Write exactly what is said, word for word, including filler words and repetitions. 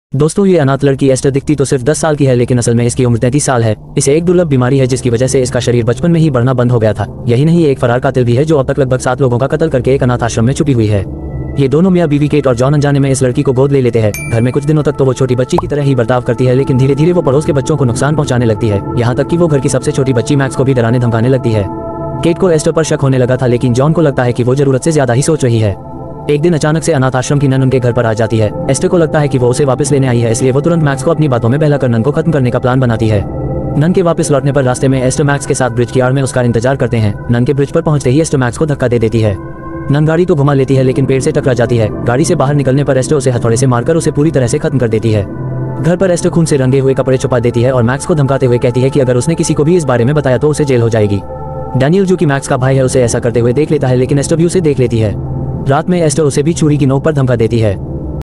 दोस्तों, ये अनाथ लड़की एस्टर दिखती तो सिर्फ दस साल की है, लेकिन असल में इसकी उम्र तैंतीस साल है। इसे एक दुर्लभ बीमारी है जिसकी वजह से इसका शरीर बचपन में ही बढ़ना बंद हो गया था। यही नहीं, एक फरार कातिल भी है जो अब तक लगभग सात लोगों का कत्ल करके एक अनाथ आश्रम में छुपी हुई है। ये दोनों मियां बीवी केट और जॉन अनजाने में इस लड़की को गोद ले लेते हैं। घर में कुछ दिनों तक तो वो छोटी बच्ची की तरह ही बर्ताव करती है, लेकिन धीरे धीरे वो पड़ोस के बच्चों को नुकसान पहुंचाने लगती है। यहाँ तक कि वो घर की सबसे छोटी बच्ची मैक्स को भी डराने धमकाने लगती है। केट को एस्टर पर शक होने लगा था, लेकिन जॉन को लगता है कि वो जरूरत से ज्यादा ही सोच रही है। एक दिन अचानक से अनाथ आश्रम की नन उनके घर पर आ जाती है। एस्टर को लगता है कि वो उसे वापस लेने आई है, इसलिए वो तुरंत मैक्स को अपनी बातों में बहलाकर नन को खत्म करने का प्लान बनाती है। नन के वापस लौटने पर रास्ते में एस्टर मैक्स के साथ ब्रिज की आड़ में उसका इंतजार करते हैं। नन के ब्रिज पर पहुंचते ही एस्टर मैक्स को धक्का दे देती है। नन गाड़ी तो घुमा लेती है, लेकिन पेड़ से टकरा जाती है। गाड़ी से बाहर निकलने पर एस्टर उसे हथौड़े से मारकर उसे पूरी तरह से खत्म कर देती है। घर पर एस्टर खून से रंगे हुए कपड़े छुपा देती है और मैक्स को धमकाते हुए कहती है कि अगर उसने किसी को भी इस बारे में बताया तो उसे जेल हो जाएगी। डैनियल, जो कि मैक्स का भाई है, उसे ऐसा करते हुए देख लेता है, लेकिन एस्टर भी उसे देख लेती है। रात में एस्टर उसे भी छुरी की नोक पर धमका देती है।